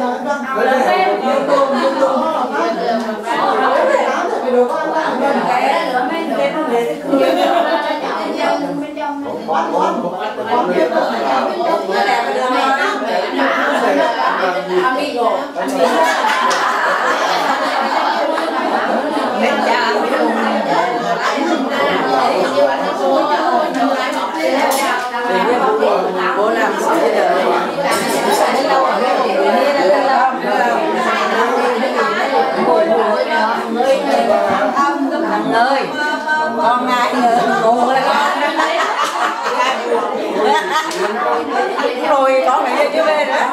bố làm sao bây giờ thằng ơi con ngại ngủ rồi con rồi con này chưa về nữa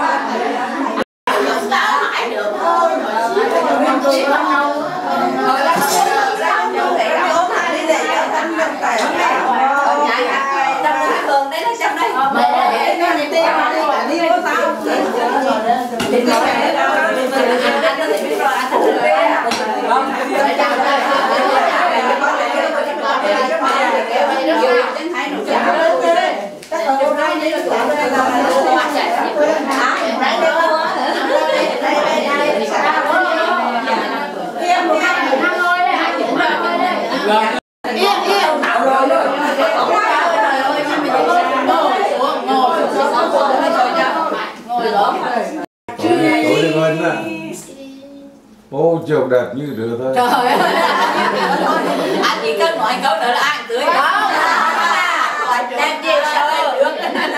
Ô chồng đẹp như đứa thôi. Trời ơi. Anh chỉ cần nói câu nữa là ăn tươi. Đó. Đẹp gì sao được.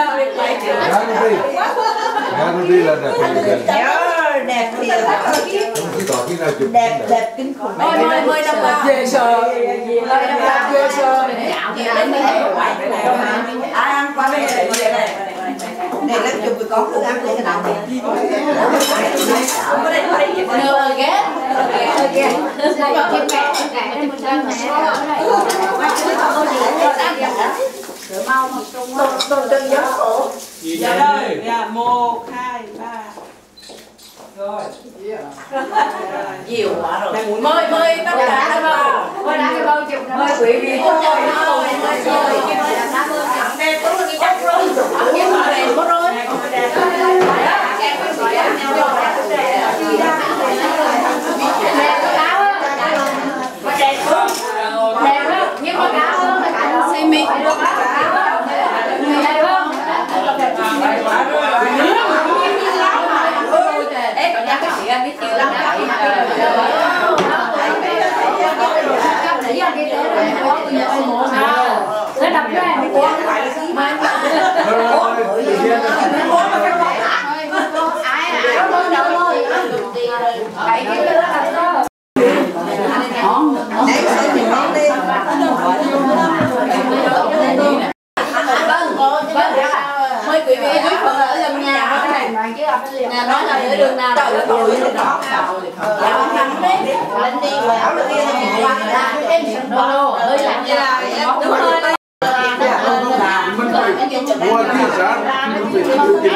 Gắn đi là đẹp như vậy. Đẹp thì không có khi nào chụp đẹp kinh khủng. Mời đồng bào. Dễ sợ. Dễ sợ. Ai ăn qua đây này. Này lấy chụp với con cứ ăn lấy cái nào này. Được ghét. Dạ rồi. Dạ 1, 2, 3. Rồi. Nhiều quá rồi. Mời tất cả đồng bào. Mời quý vị thôi. Đây cũng là cái chắc rồi. Nhưng mà cao hơn là cả xây mịn được đẹp không? Ê, còn nhắc cái chị ăn biết chưa lắm nó đập ra mình uống ai cái đó là đó mời quý vị quý phật ở gần nhà nhà nói là ở đường nào trời ơi đó thằng đấy lên đi áo được kia em sẵn đồ ơi làm gì là đúng rồi mua cái sáng mình phải tự tìm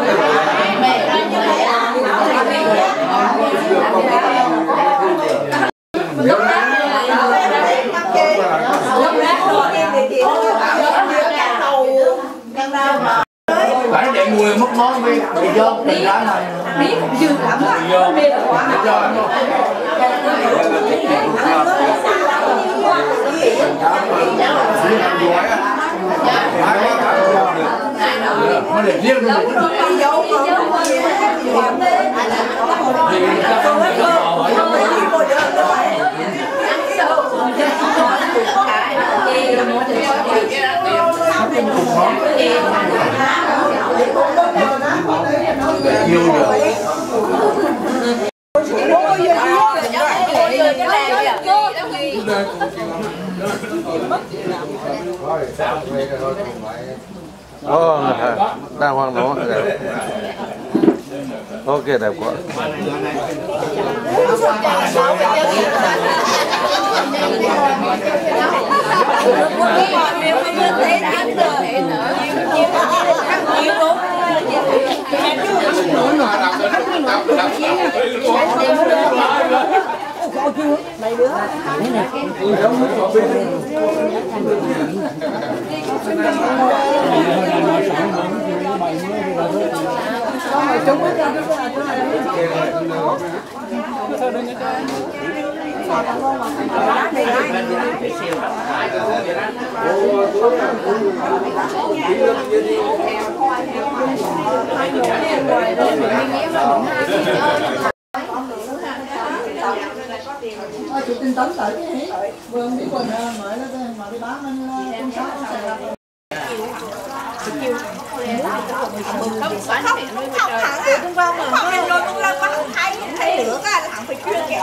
phải để mùi mất món đi vô tình đó này biết dư lắm vô biết quá nó để riêng rồi nhiều rồi đang hoang nó đẹp. Ok đẹp quá. mấy đứa Chị tin tấn tới cái vương bị quần mới nó mà đi bán nó không thấy nữa cái thằng phải chuyên kẹo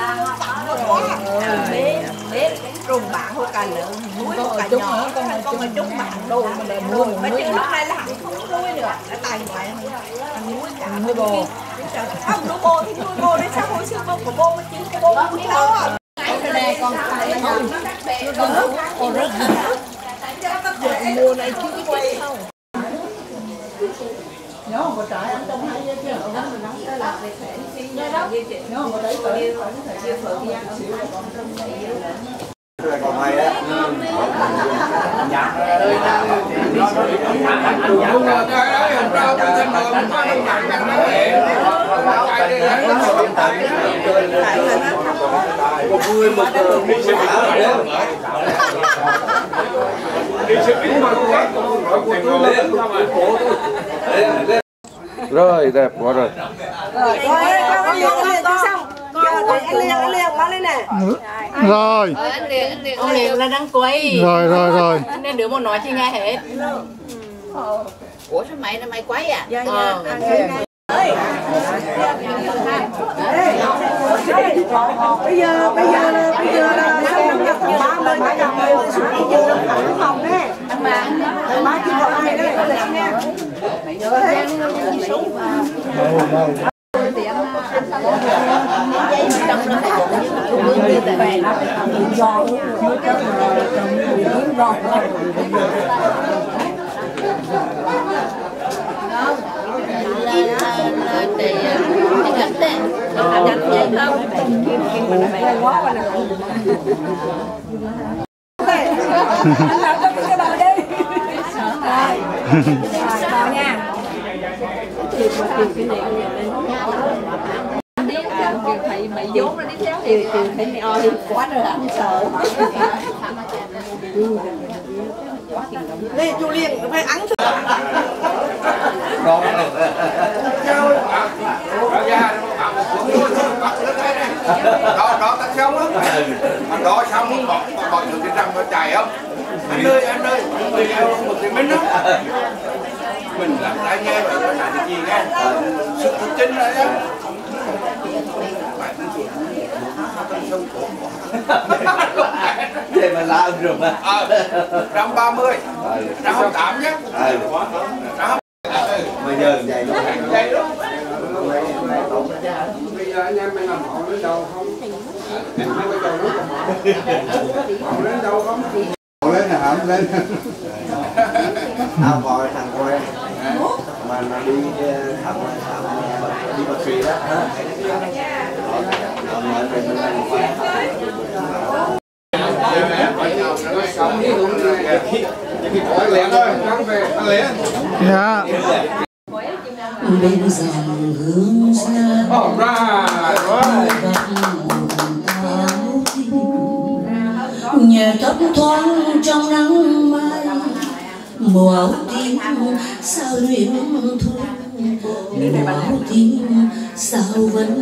trùng bạn thôi cả lượng muối cả nhỏ con mà chút bạn đồ mà để mua mà chứ lúc này là không nuôi được đã tài ngoại muối cả nuôi bò không nuôi bò thì nuôi bò đấy sao hồi xưa bò của bò mà chín của bò không đi đâu cái này con mua này chứ quay không nhớ không có trái ăn trong hai chứ ở đó mình nóng cái là nhớ không có trái tới còn mày á rồi đẹp quá rồi. Rồi. Ông liền là đang quay. Rồi. Nên đứa một nói chi nghe hết. Ủa sao mày quay à? bây giờ là xong năm nhập ba mươi ba trăm người xuống đi chưa được ở phòng đấy ba chỉ có ai đấy nha Thầy mày vốn nó đi theo thì thấy mày ơi quá rồi anh sợ. đây chú Liên phải ăn đó tắt xong á đó xong bọn được cái răng nó chạy không anh ơi người yêu một thì mình đó mình làm lại nghe rồi nó làm cái gì nghe sức thực chính rồi á để mà làm rồi mà 130 128 nhé bây giờ vậy luôn Bây giờ anh em mày làm họ đến đâu không? Em không có đâu họ đến đâu không? Họ lên là hẳn lên. tao gọi thằng quen mà nó đi thăm đi bác sĩ đó Dạ. Bên dòng hướng ra nhẹ thấp thoáng trong nắng mai màu áo tím sao luyến thu màu áo tím sao vẫn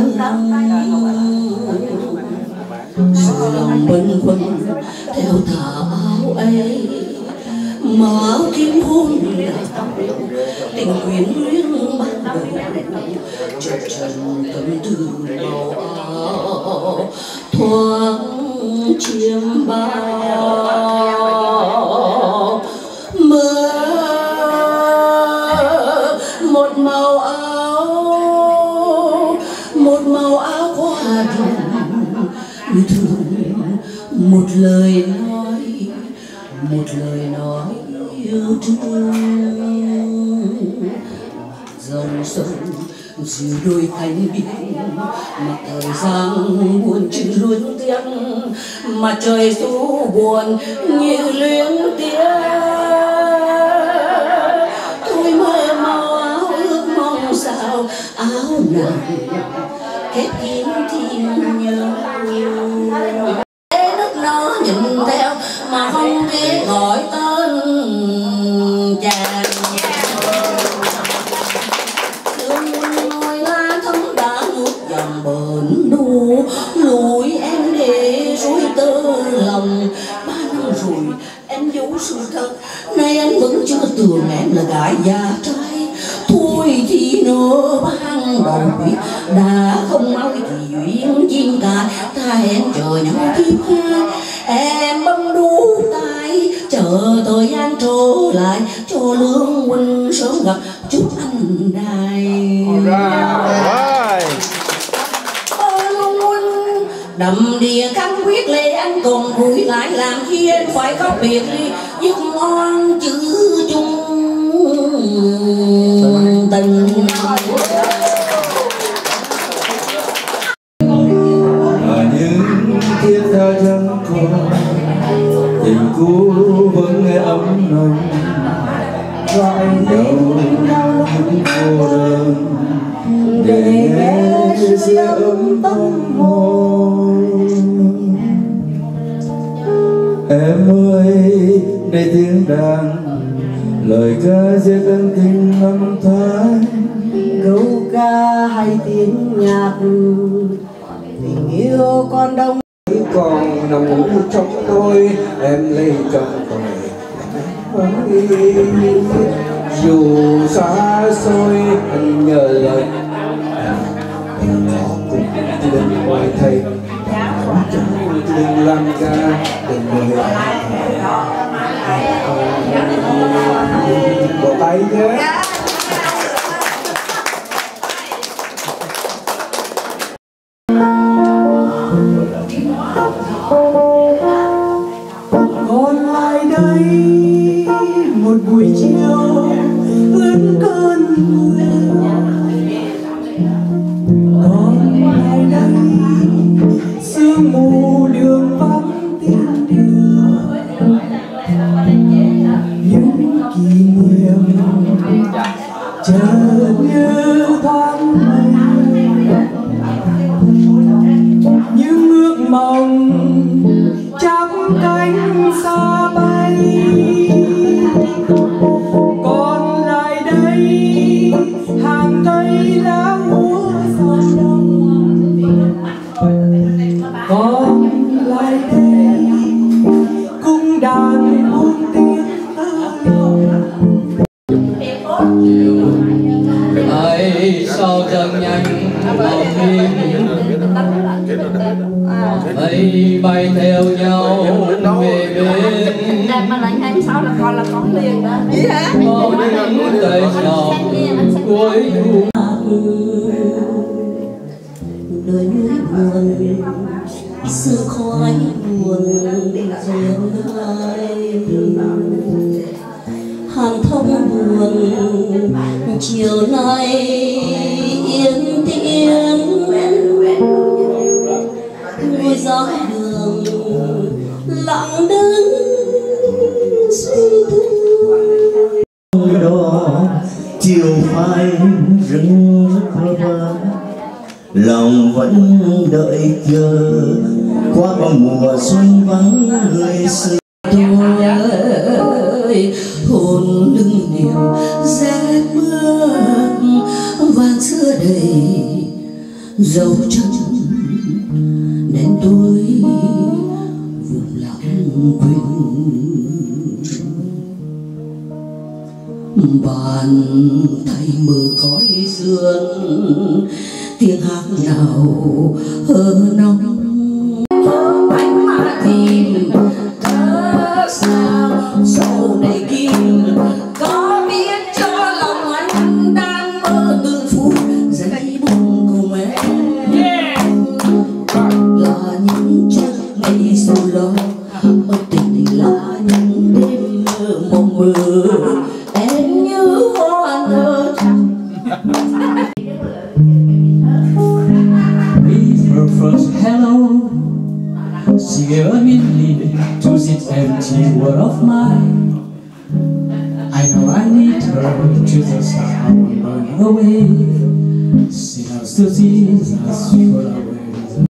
dù lòng bâng khuâng theo thả áo ấy màu áo tím hôn tình quyến luyến ban đầu chợt trần tâm tư màu áo thoáng chiêm bao mơ một màu áo hoa đường thường một lời nói yêu thương dòng sông dìu đôi cánh biển mà thời gian buồn chữ luôn tiếng mà trời ru buồn như luyến tiếc thôi mơ màu áo ước mong áo nàng khép kín tim nhớ. Nước nó nhìn theo mà không nghe gọi tên chàng. Thương ngôi lá thấm đã nuốt dòng bờn đu, lùi em để rối tơ lòng. 3 năm rồi em giấu sự thật, nay anh vẫn chưa tưởng em là gái già trai. Thôi thì nữa ban đầu biết đã không nói thì duyên chim cài, ta hẹn chờ nhau kiếp hai. Em bấm đu tay chờ thời gian trở lại, cho Lương huynh sớm gặp chút anh đài. Lương huynh đầm đìa khăn quyết lệ, anh còn vui lại làm chi anh phải có biệt ly, giấc ngon chữ chung tình. Những thiết tha chẳng còn, tình cũ vẫn nghe ấm nồng, gọi nhau những cô đơn để nghe sự ấm tâm hồn. Em ơi đây tiếng đàn, lời ca giết ân tình năm tháng, câu ca hay tiếng nhạc, tình yêu con đông còn nằm ngủ trong tôi, em lấy trong tôi. Dù xa xôi anh nhờ lời anh ngỏ cũng đừng ngoài thầy, đừng làm ca đừng người bỏ tay nhé. Còn lại đây một buổi chiều ướt cơn mưa, còn lại đây sương mù đường vắng tiếng đưa, những kỷ niệm chợt như thoáng mây, những ước mong chắp cánh xa bay. Còn lại đây hàng cây lá úa sau đông, còn lại đây cung đàn buông tiếng thơ lòng. Hãy sao dần nhanh vào đêm, mây bay theo nhau về bên. Đẹp mà lại 26 là con liền đó. Gì hả? Có những tay sầu cuối thu. Đời núi buồn sương khói buồn duyên hai, hàn thông buồn chiều nay yên tiếng, ngồi dõi đường lặng đứng suy tư. Đó chiều phai rừng rất vơ, lòng vẫn đợi chờ qua con mùa xuân vắng người xưa. Tôi hồn lưng niềm rét mướt, vàng xưa đầy dấu chân nên tôi vùng lãng quên. Bàn tay mờ khói sương, tiếng hát nào hơ nóng bánh mà tìm thơ sao sầu đầy kim. Có biết cho lòng anh đang mơ từng phút giây buồn cùng em, là những chiếc ngày sầu lo ân tình, là những đêm mơ mộng mơ em như hoa nở. First hello, she gave me leave to this empty world of mine. I know I need her to the sound burn away. Sinners to Jesus, for our